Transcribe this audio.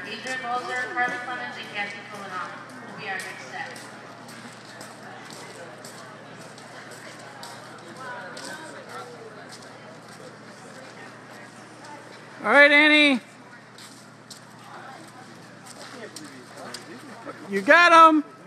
Adrian Moser, Carly Clemens, and Cassie Kulanov will be our next set. All right, Annie. You got him.